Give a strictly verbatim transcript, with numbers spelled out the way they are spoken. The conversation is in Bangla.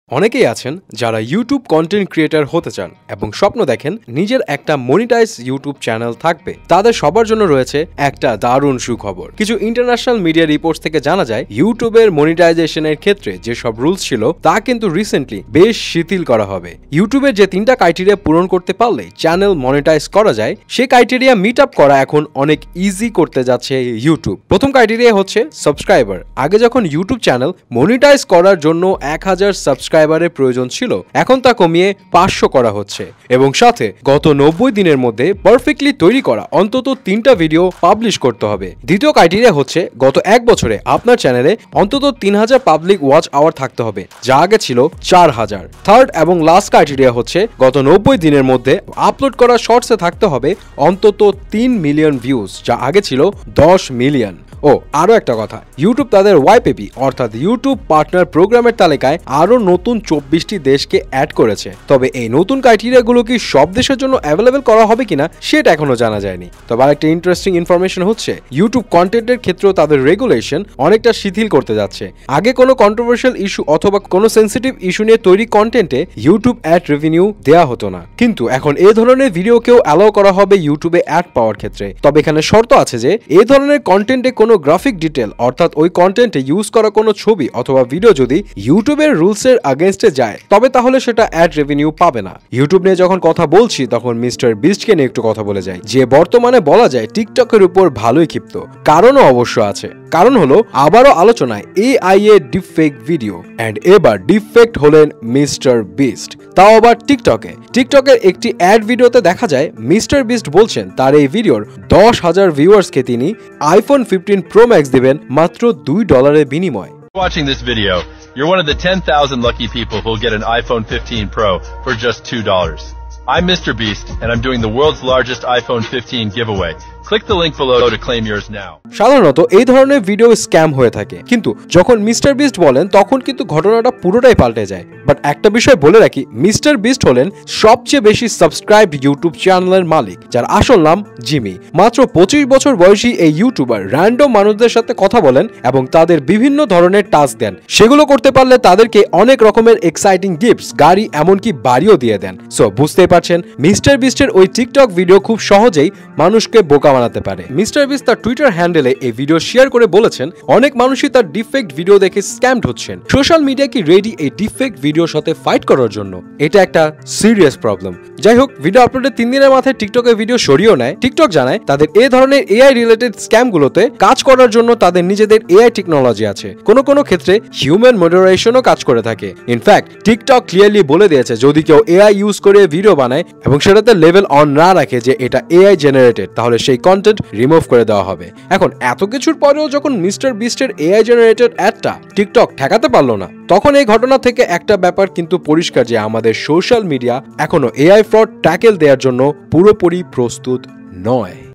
অনেকেই আছেন যারা ইউটিউব কন্টেন্ট ক্রিয়েটর হতে চান এবং স্বপ্ন দেখেন নিজের একটা মনিটাইজ ইউটিউব চ্যানেল থাকবে। তাদের সবার জন্য রয়েছে একটা দারুণ সুখবর। কিছু ইন্টারন্যাশনাল মিডিয়া রিপোর্টস থেকে জানা যায় ইউটিউবের মনিটাইজেশনের ক্ষেত্রে যে সব রুলস ছিল তা কিন্তু রিসেন্টলি বেশ শিথিল করা হবে। ইউটিউবের যে তিনটা ক্রাইটেরিয়া পূরণ করতে পারলে চ্যানেল মনিটাইজ করা যায় সেই ক্রাইটেরিয়া মিট আপ করা এখন অনেক ইজি করতে যাচ্ছে ইউটিউব। প্রথম ক্রাইটেরিয়া হচ্ছে সাবস্ক্রাইবার। আগে যখন ইউটিউব চ্যানেল মনিটাইজ করার জন্য এক হাজার সাবস্ক্রাইবারের প্রয়োজন ছিল, এখন তা কমিয়ে পাঁচশো করা হচ্ছে এবং সাথে গত নব্বই দিনের মধ্যে পারফেক্টলি তৈরি করা অন্তত তিনটা ভিডিও পাবলিশ করতে হবে। দ্বিতীয় ক্রাইটেরিয়া হচ্ছে গত এক বছরে আপনার চ্যানেলে অন্তত তিন হাজার পাবলিক ওয়াচ আওয়ার থাকতে হবে, যা আগে ছিল চার হাজার। থার্ড এবং লাস্ট ক্রাইটেরিয়া হচ্ছে গত নব্বই দিনের মধ্যে আপলোড করা শর্টসে থাকতে হবে অন্তত তিন মিলিয়ন ভিউজ, যা আগে ছিল দশ মিলিয়ন। ও আরো একটা কথা, ইউটিউব তাদের ওয়াইপিপি অর্থাৎ ইউটিউব পার্টনার প্রোগ্রামের তালিকায় আরো নতুন চব্বিশটি দেশকে অ্যাড করেছে। তবে এই নতুন ক্রাইটেরিয়াগুলো কি সব দেশের জন্য অ্যাভেলেবেল করা হবে কিনা সেটা এখনো জানা যায়নি। তবে আরেকটা ইন্টারেস্টিং ইনফরমেশন হচ্ছে ইউটিউব কন্টেন্টের ক্ষেত্রেও তাদের রেগুলেশন অনেকটা শিথিল করতে যাচ্ছে। আগে কোনো কন্ট্রোভার্সিয়াল ইস্যু অথবা কোনো সেন্সিটিভ ইস্যু নিয়ে তৈরি কন্টেন্টে ইউটিউব অ্যাড রেভিনিউ দেওয়া হতো না, কিন্তু এখন এই ধরনের ভিডিওকেও অ্যালাউ করা হবে ইউটিউবে অ্যাড পাওয়ার ক্ষেত্রে। তবে এখানে শর্ত আছে যে এই ধরনের কন্টেন্টে কোনো গ্রাফিক ডিটেল অর্থাৎ ওই কন্টেন্টে ইউজ করা কোনো ছবি অথবা ভিডিও যদি ইউটিউবের রুলসের আগেনস্টে যায় তবে তাহলে সেটা অ্যাড রেভিনিউ পাবে না। ইউটিউব নিয়ে যখন কথা বলছি তখন মিস্টার বিস্টকে নিয়ে একটু কথা বলে যাই, যে বর্তমানে বলা যায় টিকটকের উপর ভালোই ক্ষিপ্ত। কারণও অবশ্য আছে। কারণ হলো আবারও আলোচনায় এআই এ ডিপফেক ভিডিও, এন্ড এবার ডিপফেক্ট হলেন মিস্টার বিস্ট, তাও আবার টিকটকে। টিকটকের একটি অ্যাড ভিডিওতে দেখা যায় মিস্টার বিস্ট বলছেন তার এই ভিডিওর দশ হাজার ভিউয়ার্সকে তিনি আইফোন ফিফটিন প্রো ম্যাক্স দিবেন মাত্র দুই ডলারের বিনিময়ে। Watching this video, you're one of the ten thousand lucky people who'll get an iPhone fifteen Pro for just two dollars. I'm Mister Beast, and I'm doing the world's largest iPhone fifteen giveaway. Click the link below to claim yours now. সাধারণত এই ধরনের ভিডিও স্ক্যাম হয়ে থাকে, কিন্তু যখন মিস্টার বিস্ট বলেন তখন কিন্তু ঘটনাটা পুরোটাই পাল্টে যায়। বাট একটা বিষয় বলে রাখি, মিস্টার বিস্ট হলেন সবচেয়ে বেশি সাবস্ক্রাইবড ইউটিউব চ্যানেলের মালিক, যার আসল নাম জিমি। মাত্র পঁচিশ বছর বয়সী এই ইউটিউবার র্যান্ডম মানুষদের সাথে কথা বলেন এবং তাদের বিভিন্ন ধরনের টাস্ক দেন। সেগুলো করতে পারলে তাদেরকে অনেক রকমের এক্সাইটিং গিফটস, গাড়ি, এমনকি বাড়িও দিয়ে দেন। সো বুঝতেই পারছেন মিস্টার বিস্টের ওই টিকটক ভিডিও খুব সহজেই মানুষকে বোকা বানাতে পারে। মিস্টার বিস্ট তার টুইটার হ্যান্ডেলে এই ভিডিও শেয়ার করে বলেছেন অনেক মানুষই তার ডিফেক্ট ভিডিও দেখে স্ক্যামড হচ্ছেন। সোশ্যাল মিডিয়া কি রেডি এই ডিফেক্ট ভিডিওর সাথে ফাইট করার জন্য? এটা একটা সিরিয়াস প্রবলেম। যাই হোক, ভিডিও আপলোডের তিন দিনের মাথায় টিকটকের ভিডিও সরিয়েও নেয়। টিকটক জানায় তাদের এই ধরনের এআই রিলেটেড স্ক্যামগুলোতে কাজ করার জন্য তাদের নিজেদের এআই টেকনোলজি আছে। কোনো কোনো ক্ষেত্রে হিউম্যান মডারেশনও কাজ করে থাকে। ইনফ্যাক্ট টিকটক ক্লিয়ারলি বলে দিয়েছে যদি কেউ এআই ইউজ করে ভিডিও বানায় এবং সেটাতে লেভেল অন না রাখে যে এটা এআই জেনারেটেড, তাহলে সেই কন্টেন্ট রিমুভ করে দেওয়া হবে। এখন এত কিছুর পরেও যখন মিস্টার বিস্টের এআই জেনারেটেড অ্যাডটা টিকটক ঠেকাতে পারলো না, তখন এই ঘটনা থেকে একটা ব্যাপার কিন্তু পরিষ্কার যে আমাদের সোশ্যাল মিডিয়া এখনো এআই ফ্রড ট্যাকেল দেওয়ার জন্য পুরোপুরি প্রস্তুত নয়।